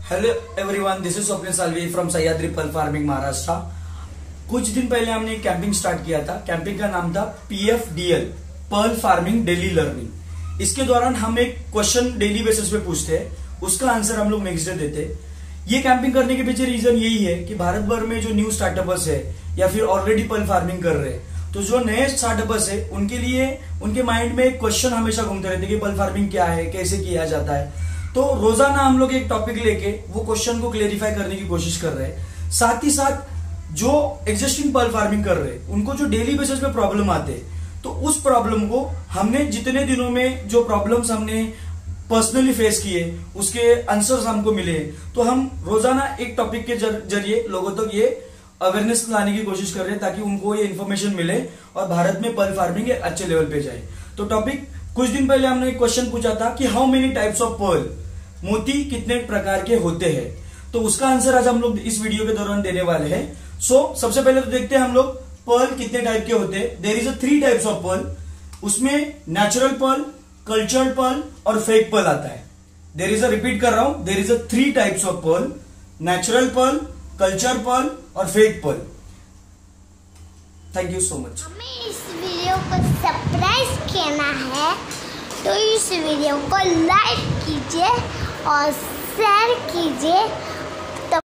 Hello everyone, this is Swapnil Salvi from Sahyadri pearl farming Maharashtra. कुछ दिन पहले हमने एक कैंपिंग स्टार्ट किया था। कैंपिंग का नाम था PFDL, pearl farming daily learning. इसके दौरान हम एक क्वेश्चन डेली बेसिस पे पूछते हैं, उसका आंसर हम लोग नेक्स्ट डे देते हैं। ये कैंपिंग करने के पीछे रीजन यही है कि भारत भर में जो न्यू स्टार्टअपर्स है या फिर ऑलरेडी पर्ल फार्मिंग कर रहे हैं, तो जो नए स्टार्टअपर्स है उनके लिए उनके माइंड में एक क्वेश्चन हमेशा घूमते रहते हैं कि पर्ल फार्मिंग क्या है, कैसे किया जाता है। तो रोजाना हम लोग एक टॉपिक लेके वो क्वेश्चन को क्लेरिफाई करने की कोशिश कर रहे हैं। साथ ही साथ जो एग्जिस्टिंग पर्ल फार्मिंग कर रहे हैं उनको जो डेली बेसिस पे प्रॉब्लम आते हैं, तो उस प्रॉब्लम को हमने जितने दिनों में जो प्रॉब्लम्स हमने पर्सनली फेस किए उसके आंसर्स हमको मिले, तो हम रोजाना एक टॉपिक के जरिए लोगों तक ये अवेयरनेस लाने की कोशिश कर रहे हैं ताकि उनको ये इन्फॉर्मेशन मिले और भारत में पर्ल फार्मिंग एक अच्छे लेवल पे जाए। तो टॉपिक कुछ दिन पहले हमने एक क्वेश्चन पूछा था कि how many types of pearl, मोती कितने प्रकार के होते हैं, तो उसका आंसर आज हम लोग इस वीडियो के दौरान देने वाले हैं। सबसे पहले तो देखते हैं हम लोग पर्ल कितने टाइप के होते हैं। There is 3 types of pearl. उसमें नेचुरल पर्ल, कल्चर्ड पर्ल और फेक पर्ल आता है। देयर इज रिपीट कर रहा हूं, there is 3 types of pearl, natural pearl, culture pearl और fake pearl. Thank you so much. हमें इस वीडियो को सरप्राइज करना है तो इस वीडियो को लाइक कीजिए और शेयर कीजिए